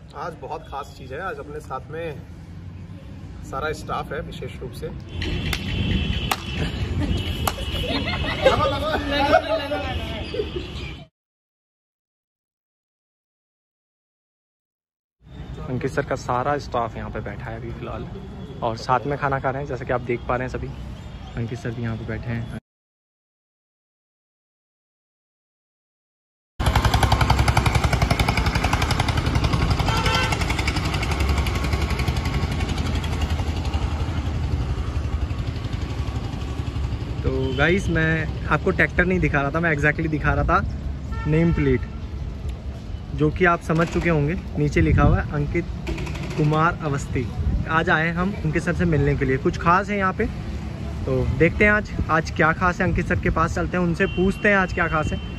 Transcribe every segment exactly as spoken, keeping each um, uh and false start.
आज बहुत खास चीज़ है। आज अपने साथ में सारा स्टाफ है, विशेष रूप से अंकित सर का सारा स्टाफ यहाँ पे बैठा है अभी फिलहाल, और साथ में खाना खा रहे हैं। जैसे कि आप देख पा रहे हैं, सभी अंकित सर भी यहाँ पे बैठे हैं। तो गाइस, मैं आपको ट्रैक्टर नहीं दिखा रहा था, मैं एग्जैक्टली दिखा रहा था नेम प्लेट, जो कि आप समझ चुके होंगे। नीचे लिखा हुआ है अंकित कुमार अवस्थी। आज आए हम अंकित सर से मिलने के लिए। कुछ खास है यहाँ पे, तो देखते हैं आज आज क्या खास है। अंकित सर के पास चलते हैं, उनसे पूछते हैं आज क्या खास है।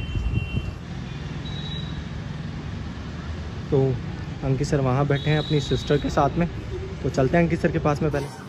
तो अंकित सर वहाँ बैठे हैं अपनी सिस्टर के साथ में, तो चलते हैं अंकित सर के पास में। पहले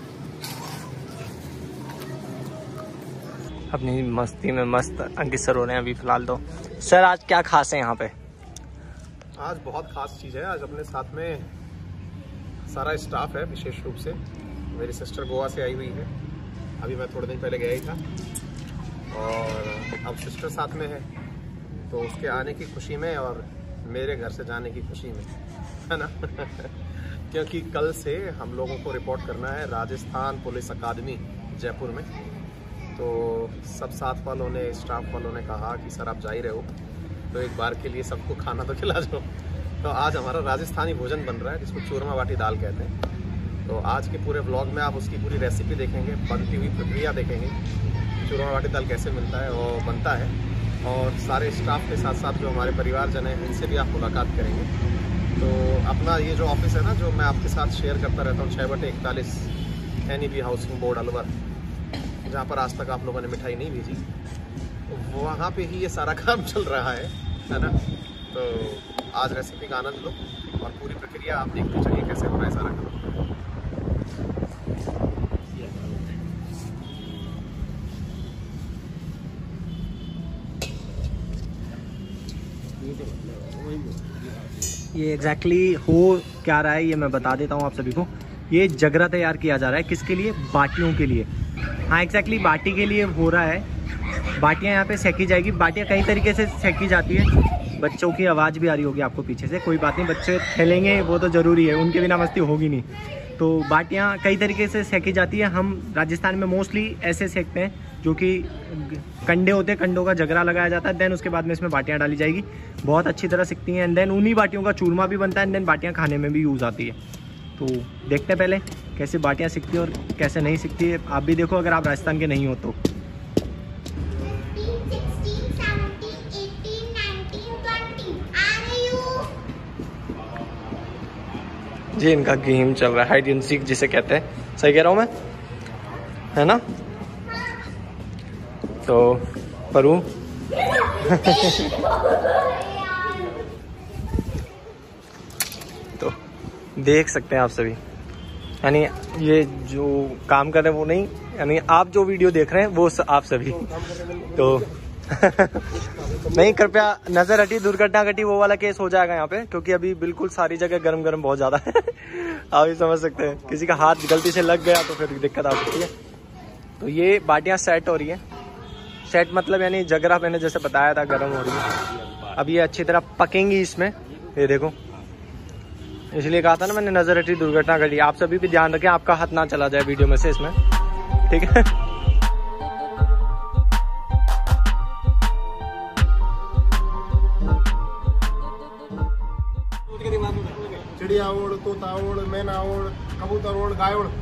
अपनी मस्ती में मस्त अंकित सर हो रहे हैं अभी फिलहाल। तो सर आज क्या खास है यहाँ पे? आज बहुत खास चीज़ है। आज अपने साथ में सारा स्टाफ है, विशेष रूप से मेरी सिस्टर गोवा से आई हुई है। अभी मैं थोड़े दिन पहले गया ही था, और अब सिस्टर साथ में है, तो उसके आने की खुशी में और मेरे घर से जाने की खुशी में, है ना क्योंकि कल से हम लोगों को रिपोर्ट करना है राजस्थान पुलिस अकादमी जयपुर में। तो सब साथ वालों ने, स्टाफ वालों ने कहा कि सर आप जा ही रहे हो, तो एक बार के लिए सबको खाना तो खिला दो। तो आज हमारा राजस्थानी भोजन बन रहा है, जिसको चूरमा बाटी दाल कहते हैं। तो आज के पूरे व्लॉग में आप उसकी पूरी रेसिपी देखेंगे, बनती हुई प्रक्रिया देखेंगे, चूरमा बाटी दाल कैसे मिलता है और बनता है, और सारे स्टाफ के साथ साथ जो हमारे परिवारजन हैं उनसे भी आप मुलाकात करेंगे। तो अपना ये जो ऑफिस है ना, जो मैं आपके साथ शेयर करता रहता हूँ, छः बटे इकतालीस N E B housing board Alwar, जहाँ पर आज तक आप लोगों ने मिठाई नहीं भेजी, तो वहाँ पे ही ये सारा काम चल रहा है, है ना। तो आज रेसिपी का आनंद लो और पूरी प्रक्रिया आप देखते चलिए कैसे हो रहा है सारा काम। ये एग्जैक्टली हो क्या रहा है ये मैं बता देता हूँ आप सभी को। ये जगरा तैयार किया जा रहा है, किसके लिए? बाटियों के लिए। हाँ एग्जैक्टली बाटी के लिए हो रहा है। बाटियाँ यहाँ पे सेकी जाएगी। बाटियाँ कई तरीके से सेकी जाती है। बच्चों की आवाज़ भी आ रही होगी आपको पीछे से, कोई बात नहीं, बच्चे खेलेंगे वो तो ज़रूरी है, उनके बिना मस्ती होगी नहीं। तो बाटियाँ कई तरीके से सेकी जाती है। हम राजस्थान में मोस्टली ऐसे सेकते हैं, जो कि कंडे होते हैं, कंडों का जगरा लगाया जाता है, देन उसके बाद में इसमें बाटियाँ डाली जाएगी, बहुत अच्छी तरह सिकती हैं, एंड देन उन्हीं बाटियों का चूरमा भी बनता है, एंड देन बाटियाँ खाने में भी यूज़ आती है। तो देखते हैं पहले कैसे बाटियाँ सिकती है और कैसे नहीं सिकती है। आप भी देखो अगर आप राजस्थान के नहीं हो तो। जी इनका गेम चल रहा है, हाइड एंड सीक जिसे कहते हैं, सही कह रहा हूँ मैं, है ना। तो परू तो देख सकते हैं आप सभी, यानी ये जो काम कर रहे हैं वो नहीं, यानी आप जो वीडियो देख रहे हैं वो आप सभी। तो नहीं, कृपया नजर हटी, दुर्घटना घटी, वो वाला केस हो जाएगा यहाँ पे, क्योंकि अभी बिल्कुल सारी जगह गरम गरम बहुत ज्यादा है आप ही समझ सकते हैं, किसी का हाथ गलती से लग गया तो फिर दिक्कत आ सकती है। तो ये बाटियाँ सेट हो रही है। सेट मतलब यानी जगरा मैंने जैसे बताया था गर्म हो रही है। अब ये अच्छी तरह पकेंगी इसमें, ये देखो, इसलिए कहा था ना मैंने नजर हटी दुर्घटना घटी। आप सभी भी ध्यान रखें, आपका हाथ ना चला जाए वीडियो में से इसमें, ठीक है। चिड़िया ओड़, तोता ओड़, मैना ओड़, कबूतर ओड़, गाय ओड़,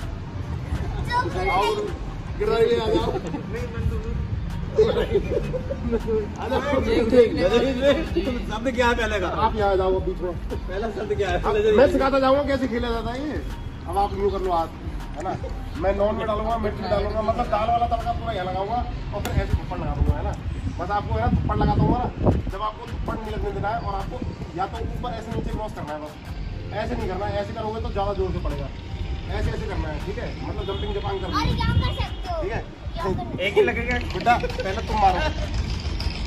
शब्द क्या है पहले का? आप यहाँ जाओ बीच में, पहला शब्द क्या है? मैं सिखाता जाऊंगा कैसे खेला जाता है ये। अब आप यूँ कर लो हाथ, है ना। मैं नॉन में डालूंगा, मिर्च डालूंगा, मतलब दाल वाला तड़का पूरा यहाँ लगाऊंगा और फिर ऐसे थप्पड़ लगा दूंगा, है ना। बस आपको है ना थप्पड़ लगाता हूँ ना, जब आपको थप्पड़ नहीं लगने देना है, और आपको या तो ऊपर ऐसे नीचे क्रॉस करना है, बस ऐसे नहीं करना है। ऐसे करोगे तो ज़्यादा जोर से पड़ेगा, ऐसे ऐसे करना है, ठीक है। मतलब जंपिंग जपांग करना है, ठीक है। एक ही लगेगा बेटा, पहले तुम मारो,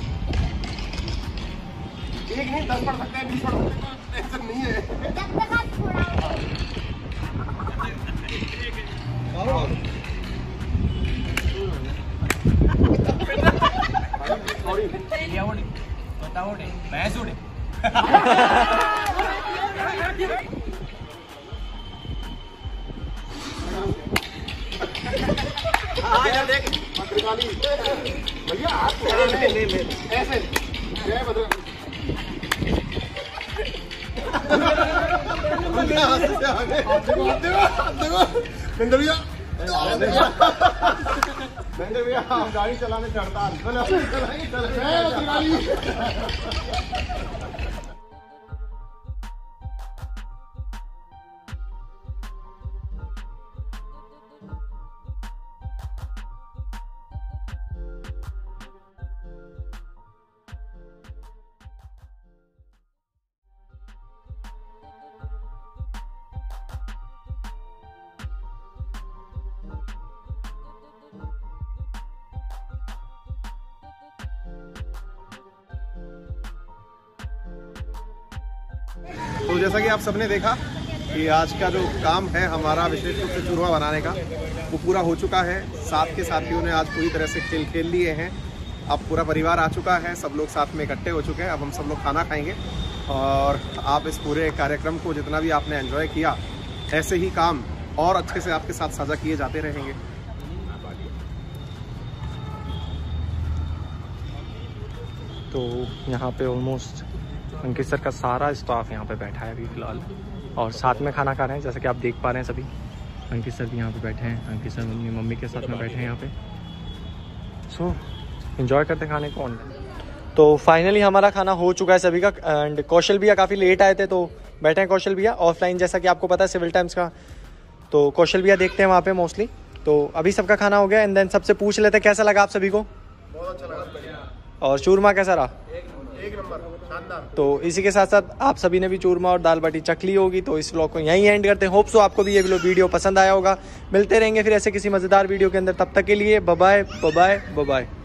एक नहीं दस पढ़ सकते हैं, बीस पढ़ सकते हैं, टेंशन नहीं है। कुत्ता उड़े, भैंस उड़े। भैया ले ले ऐसे जय बजरंग। महेंद्र भैया महेंद्र भैया हम गाड़ी चलाने से हड़ताल। तो जैसा कि आप सबने देखा कि आज का जो काम है हमारा विशेष रूप से चूरमा बनाने का वो पूरा हो चुका है। साथ के साथियों ने आज पूरी तरह से खेल खेल लिए हैं। अब पूरा परिवार आ चुका है, सब लोग साथ में इकट्ठे हो चुके हैं। अब हम सब लोग खाना खाएंगे और आप इस पूरे कार्यक्रम को जितना भी आपने एंजॉय किया ऐसे ही काम और अच्छे से आपके साथ साझा किए जाते रहेंगे। तो यहाँ पे ऑलमोस्ट अंकित सर का सारा स्टाफ यहाँ पे बैठा है अभी फ़िलहाल और साथ में खाना खा रहे हैं। जैसा कि आप देख पा रहे हैं सभी अंकित सर भी यहाँ पे बैठे हैं। अंकित सर अपनी मम्मी के साथ में बैठे हैं यहाँ पे। सो so, एंजॉय करते खाने को। तो फाइनली हमारा खाना हो चुका है सभी का एंड कौशल भैया काफ़ी लेट आए थे तो बैठे हैं कौशल भैया ऑफलाइन, जैसा कि आपको पता है सिविल टाइम्स का। तो कौशल भैया देखते हैं वहाँ पे मोस्टली। तो अभी सबका खाना हो गया एंड देन सबसे पूछ लेते हैं कैसा लगा आप सभी को। बहुत अच्छा लगा और चूरमा कैसा रहा? एक नंबर शानदार। तो इसी के साथ साथ आप सभी ने भी चूरमा और दाल बाटी चख ली होगी। तो इस व्लॉग को यहीं एंड करते हैं। होप सो आपको भी ये वीडियो पसंद आया होगा। मिलते रहेंगे फिर ऐसे किसी मज़ेदार वीडियो के अंदर। तब तक के लिए बाय बाय बाय बाय।